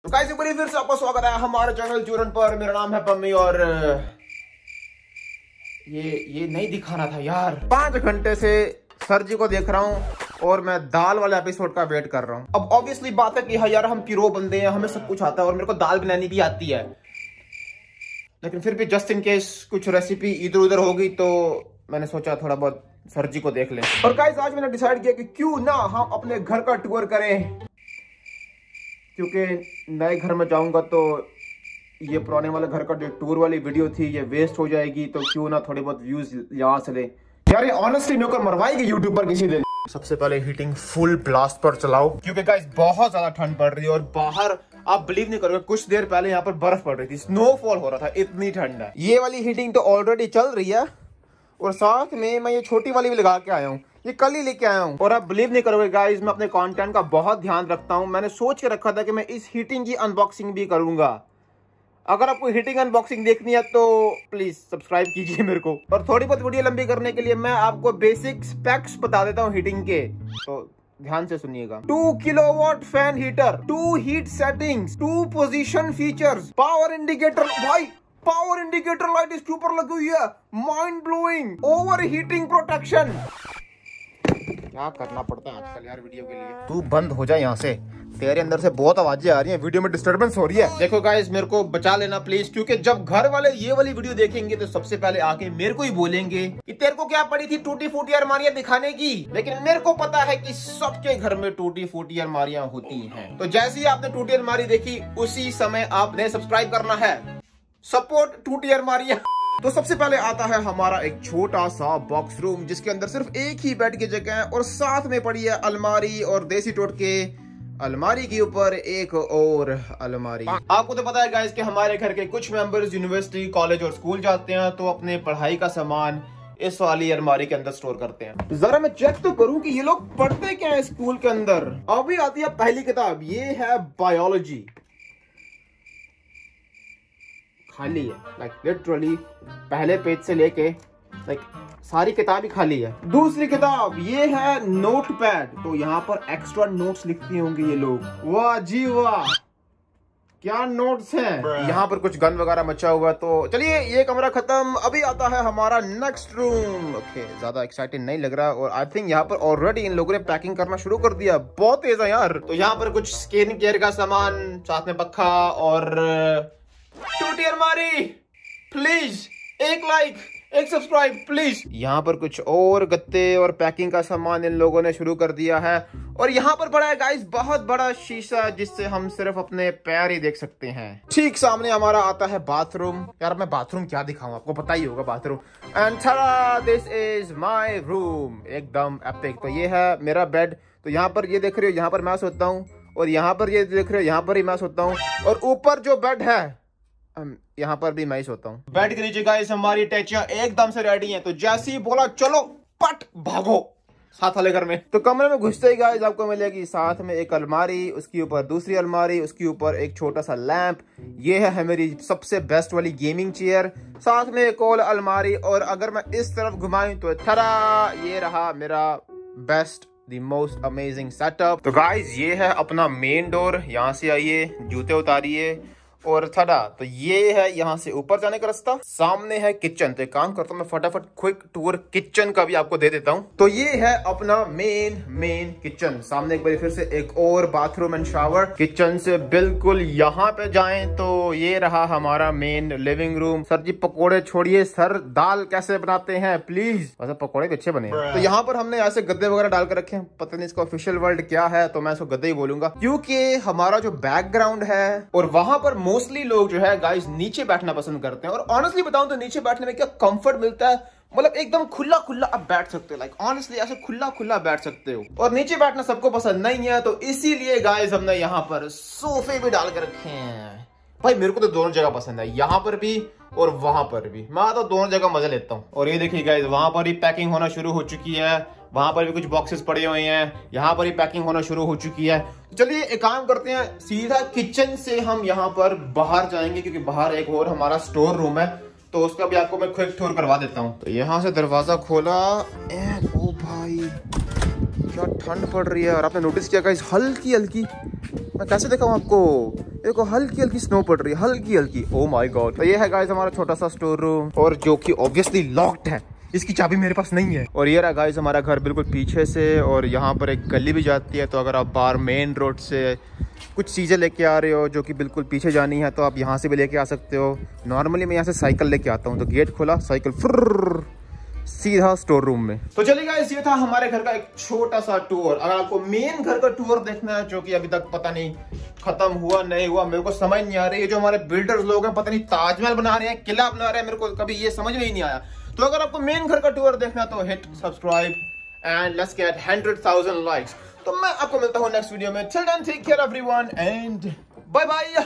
तो गाइस एक बार फिर से आपका स्वागत है हमारे चैनल चूरन पर। मेरा नाम है पम्मी और ये नहीं दिखाना था यार। 5 घंटे से सर जी को देख रहा हूँ और मैं दाल वाले एपिसोड का वेट कर रहा हूँ। अब ऑब्वियसली बात है कि हाँ यार हम पिरो बंदे हैं, हमें सब कुछ आता है और मेरे को दाल बनानी भी आती है, लेकिन फिर भी जस्ट इन केस कुछ रेसिपी इधर उधर होगी तो मैंने सोचा थोड़ा बहुत सर जी को देख लें। और गाइस आज मैंने डिसाइड किया कि क्यों ना हम अपने घर का टूर करें, क्योंकि नए घर में जाऊंगा तो ये पुराने वाले घर का जो टूर वाली वीडियो थी ये वेस्ट हो जाएगी, तो क्यों ना थोड़े बहुत व्यूज यहाँ से ले यार। ये ऑनेस्टली मेरे को मरवाएगी यूट्यूब पर किसी दिन। सबसे पहले हीटिंग फुल ब्लास्ट पर चलाओ क्योंकि गाइस बहुत ज्यादा ठंड पड़ रही है और बाहर आप बिलीव नहीं करोगे कुछ देर पहले यहाँ पर बर्फ पड़ रही थी, स्नोफॉल हो रहा था, इतनी ठंड है। ये वाली हीटिंग तो ऑलरेडी चल रही है और साथ में मैं ये छोटी वाली भी लगा के आया हूँ, ये कल ही लेके आया हूँ। और आप बिलीव नहीं करोगे गाइस मैं अपने कंटेंट का बहुत ध्यान रखता हूँ। मैंने सोच के रखा था कि मैं इस हीटिंग की अनबॉक्सिंग भी करूंगा। अगर आपको हीटिंग अनबॉक्सिंग देखनी है तो प्लीज सब्सक्राइब कीजिए मेरे को। और थोड़ी बहुत वीडियो लंबी करने के लिए मैं आपको बेसिक स्पेक्स बता देता हूँ हीटिंग के, तो ध्यान से सुनिएगा। 2 kilowatt fan heater, 2 heat settings, 2 position features, power indicator, भाई पावर इंडिकेटर लाइट इसके ऊपर लगी हुई है, mind blowing, over heating protection. क्या करना पड़ता है आजकल यार वीडियो के लिए। तू बंद हो जाए यहाँ से, तेरे अंदर से बहुत आवाजें आ रही हैं, वीडियो में डिस्टरबेंस हो रही है। देखो गाइस मेरे को बचा लेना प्लीज, क्योंकि जब घर वाले ये वाली वीडियो देखेंगे तो सबसे पहले आके मेरे को ही बोलेंगे कि तेरे को क्या पड़ी थी टूटी फूटी अलमारियां दिखाने की। लेकिन मेरे को पता है कि सबके घर में टूटी फूटी अलमारियां होती हैं। तो जैसे ही आपने टूटी अलमारी देखी उसी समय आपने सब्सक्राइब करना है, सपोर्ट टूटी अलमारियां। तो सबसे पहले आता है हमारा एक छोटा सा बॉक्स रूम जिसके अंदर सिर्फ एक ही बेड की जगह है और साथ में पड़ी है अलमारी और देसी टोटके अलमारी के ऊपर एक और अलमारी। आपको तो पता है गाइस कि हमारे घर के कुछ मेंबर्स यूनिवर्सिटी, कॉलेज और स्कूल जाते हैं तो अपने पढ़ाई का सामान इस वाली अलमारी के अंदर स्टोर करते हैं। जरा मैं चेक तो करूं कि ये लोग पढ़ते क्या है स्कूल के अंदर। अभी आती है पहली किताब, ये है बायोलॉजी, खाली है, लाइक लिटरली पहले पेज से लेके लाइक सारी किताब ही खाली है। दूसरी किताब ये है नोटपैड, तो यहाँ पर एक्स्ट्रा नोट्स लिखते होंगे ये लोग। वाह जी वाह, क्या नोट्स हैं। यहाँ पर कुछ गन वगैरह मचा हुआ। तो चलिए ये कमरा खत्म, अभी आता है हमारा नेक्स्ट रूम। ओके ज्यादा एक्साइटेड नहीं लग रहा और आई थिंक यहाँ पर ऑलरेडी इन लोगों ने पैकिंग करना शुरू कर दिया, बहुत तेज है यार। तो यहाँ पर कुछ स्किन केयर का सामान, साथ में पक्का और टूटी अलमारी। प्लीज एक लाइक, एक सब्सक्राइब प्लीज। यहाँ पर कुछ और गत्ते और पैकिंग का सामान इन लोगों ने शुरू कर दिया है। और यहाँ पर पड़ा है गाइस बहुत बड़ा शीशा जिससे हम सिर्फ अपने पैर ही देख सकते हैं। ठीक सामने हमारा आता है बाथरूम। यार मैं बाथरूम क्या दिखाऊं, आपको पता ही होगा bathroom. And tada, this is my room, एकदम एपिक। तो ये है मेरा बेड। तो यहाँ पर ये देख रहे हो, यहाँ पर मैं सोता हूँ और यहाँ पर ये देख रहे हो, यहाँ पर ही मैं सोता हूँ। और ऊपर जो बेड है यहाँ पर भी मैं ही सोता हूँ। बेड के नीचे गाइस हमारी टैचियां एकदम से रेडी हैं, तो जैसे ही बोला चलो पट भागो साथ वाले घर में। तो कमरे में घुसते ही गाइस आपको मिलेगी साथ में एक अलमारी, उसके ऊपर दूसरी अलमारी, उसके ऊपर एक छोटा सा लैंप। ये है मेरी सबसे बेस्ट वाली गेमिंग चेयर, साथ में एक और अलमारी। और अगर मैं इस तरफ घुमाऊं तो थरा ये रहा मेरा best the most amazing setup. तो गाइस ये है अपना मेन डोर, यहाँ से आइए, जूते उतारिए और थड़ा। तो ये है यहाँ से ऊपर जाने का रास्ता, सामने है किचन। तो एक काम करता हूँ मैं फटाफट क्विक टूर किचन का भी आपको दे देता हूँ। तो ये है अपना मेन किचन, सामने एक बार फिर से एक और बाथरूम एंड शावर। किचन से बिल्कुल यहाँ पे जाएं तो ये रहा हमारा main living room. Sir ji पकोड़े छोड़िए, सर दाल कैसे बनाते हैं प्लीज, वैसे पकोड़े भी अच्छे बने हैं। तो यहाँ पर हमने ऐसे गद्दे वगैरह डाल कर रखे हैं, पता नहीं इसका ऑफिशियल वर्ड क्या है, तो मैं इसको गद्दे ही बोलूंगा क्योंकि हमारा जो बैकग्राउंड है और वहां पर मोस्टली लोग जो है गाइस नीचे बैठना पसंद करते हैं। और ऑनेस्टली बताऊं तो नीचे बैठने में क्या कंफर्ट मिलता है, मतलब एकदम खुला खुला आप बैठ सकते हो, लाइक ऑनेस्टली ऐसे खुला खुला बैठ सकते हो। और नीचे बैठना सबको पसंद नहीं है, तो इसीलिए गाइस हमने यहाँ पर सोफे भी डाल के रखे हैं। भाई मेरे को तो दोनों जगह पसंद है, यहाँ पर भी और वहां पर भी, मैं तो दोनों जगह मजा लेता हूँ। और ये देखिए गाइस वहां पर ही पैकिंग होना शुरू हो चुकी है, वहां पर भी कुछ बॉक्सेस पड़े हुए हैं, यहाँ पर ही पैकिंग होना शुरू हो चुकी है। चलिए एक काम करते हैं, सीधा किचन से हम यहाँ पर बाहर जाएंगे क्योंकि बाहर एक और हमारा स्टोर रूम है, तो उसका भी आपको मैं क्विक टूर करवा देता हूँ। तो यहाँ से दरवाजा खोला, ओ भाई क्या ठंड पड़ रही है। और आपने नोटिस किया गाइस हल्की हल्की, मैं कैसे दिखाऊं आपको, देखो हल्की हल्की स्नो पड़ रही है, हल्की हल्की। Oh my god. तो ये है गाइस हमारा छोटा सा स्टोर रूम, और जो कि ऑब्वियसली लॉक्ड है, इसकी चाबी मेरे पास नहीं है। और ये रहा गाइस हमारा घर बिल्कुल पीछे से, और यहाँ पर एक गली भी जाती है। तो अगर आप बाहर मेन रोड से कुछ चीज़ें लेके आ रहे हो जो कि बिल्कुल पीछे जानी है, तो आप यहाँ से भी लेके आ सकते हो। नॉर्मली मैं यहाँ से साइकिल लेके आता हूँ, तो गेट खोला, साइकिल फुर्र सीधा स्टोर रूम में। तो चलिए गाइस, ये था हमारे घर का एक छोटा सा टूर। अगर आपको मेन घर का टूर देखना है, जो कि अभी तक पता नहीं खत्म हुआ नहीं हुआ, मेरे को समझ नहीं आ रही है। जो हमारे बिल्डर्स लोग हैं, पता नहीं ताजमहल बना रहे हैं, किला बना रहे हैं, मेरे को कभी ये समझ में ही नहीं आया। तो अगर आपको मेन घर का टूर देखना तो hit subscribe and let's get 100,000 likes. तो मैं आपको मिलता हूँ नेक्स्ट वीडियो में। Till then take care everyone and bye bye.